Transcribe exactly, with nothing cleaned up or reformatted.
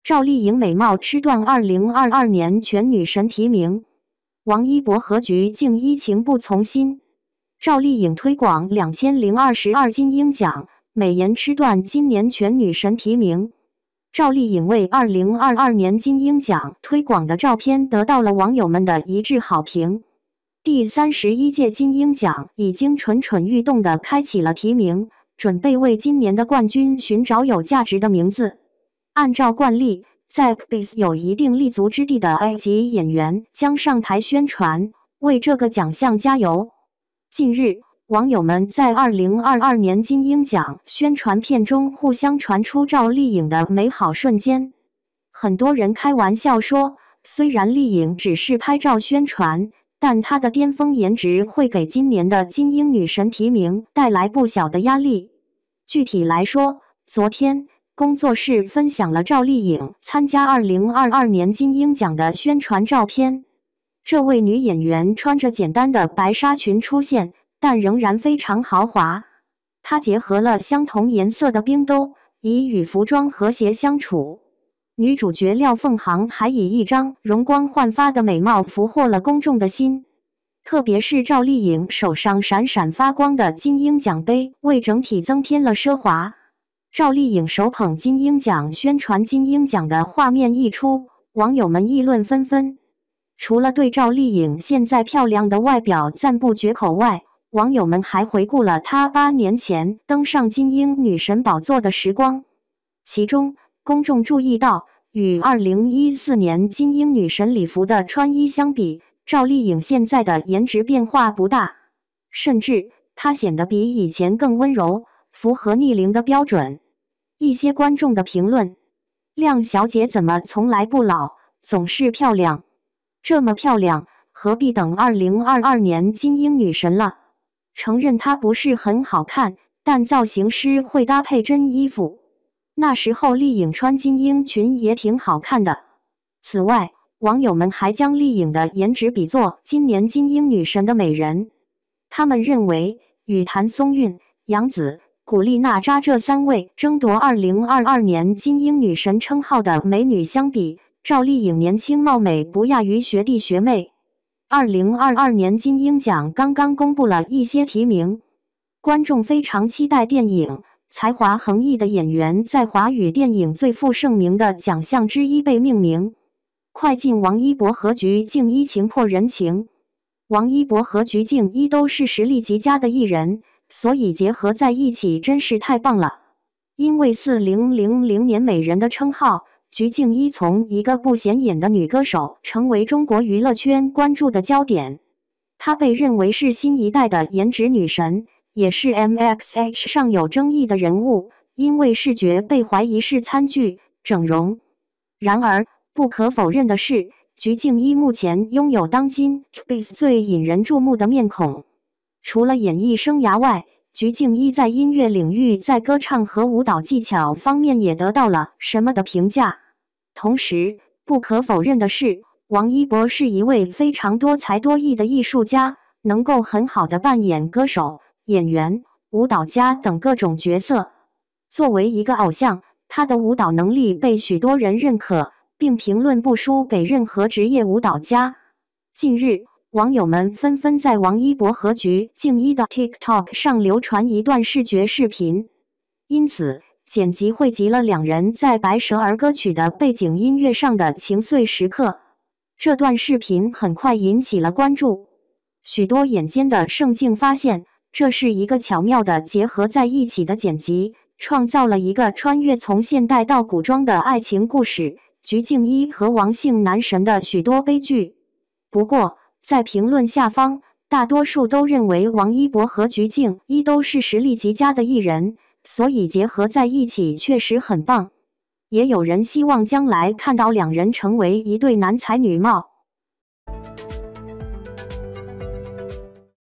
赵丽颖美貌吃断二零二二年全女神提名，王一博和菊静依情不从心。赵丽颖推广两千零二十二金鹰奖，美颜吃断今年全女神提名。赵丽颖为二零二二年金鹰奖推广的照片得到了网友们的一致好评。第三十一届金鹰奖已经蠢蠢欲动地开启了提名，准备为今年的冠军寻找有价值的名字。按照惯例，在 B I S 有一定立足之地的 A 级演员将上台宣传，为这个奖项加油。近日，网友们在二零二二年金鹰奖宣传片中互相传出赵丽颖的美好瞬间。很多人开玩笑说，虽然丽颖只是拍照宣传，但她的巅峰颜值会给今年的金鹰女神提名带来不小的压力。具体来说，昨天工作室分享了赵丽颖参加二零二二年金鹰奖的宣传照片。这位女演员穿着简单的白纱裙出现，但仍然非常豪华。她结合了相同颜色的冰兜，以与服装和谐相处。女主角廖凤航还以一张容光焕发的美貌俘获了公众的心。特别是赵丽颖手上闪闪发光的金鹰奖杯，为整体增添了奢华。赵丽颖手捧金鹰奖宣传金鹰奖的画面一出，网友们议论纷纷。除了对赵丽颖现在漂亮的外表赞不绝口外，网友们还回顾了她八年前登上金鹰女神宝座的时光。其中，公众注意到，与二零一四年金鹰女神礼服的穿衣相比，赵丽颖现在的颜值变化不大，甚至她显得比以前更温柔，符合逆龄的标准。一些观众的评论：亮小姐怎么从来不老，总是漂亮？这么漂亮，何必等二零二二年金鹰女神了？承认她不是很好看，但造型师会搭配真衣服。那时候丽颖穿金鹰裙也挺好看的。此外，网友们还将丽颖的颜值比作今年金鹰女神的美人。他们认为，与谭松韵、杨紫、古力娜扎这三位争夺二零二二年金鹰女神称号的美女相比，赵丽颖年轻貌美不亚于学弟学妹。二零二二年金鹰奖刚刚公布了一些提名，观众非常期待电影才华横溢的演员在华语电影最负盛名的奖项之一被命名。快进王一博和菊静依情破人情。王一博和菊静依都是实力极佳的艺人，所以结合在一起真是太棒了。因为四零零零年美人的称号，菊静依从一个不显眼的女歌手成为中国娱乐圈关注的焦点。她被认为是新一代的颜值女神，也是 M X H 上有争议的人物，因为视觉被怀疑是参剧、整容。然而，不可否认的是，菊静依目前拥有当今 B I S 最引人注目的面孔。除了演艺生涯外，菊静依在音乐领域在歌唱和舞蹈技巧方面也得到了什么的评价。同时，不可否认的是，王一博是一位非常多才多艺的艺术家，能够很好的扮演歌手、演员、舞蹈家等各种角色。作为一个偶像，他的舞蹈能力被许多人认可，并评论不输给任何职业舞蹈家。近日，网友们纷纷在王一博和菊静依的 TikTok 上流传一段视觉视频，因此剪辑汇集了两人在《白蛇儿》歌曲的背景音乐上的情碎时刻。这段视频很快引起了关注，许多眼尖的圣境发现，这是一个巧妙的结合在一起的剪辑，创造了一个穿越从现代到古装的爱情故事。菊静依和王姓男神的许多悲剧。不过，在评论下方，大多数都认为王一博和菊静依都是实力极佳的艺人，所以结合在一起确实很棒。也有人希望将来看到两人成为一对男才女貌。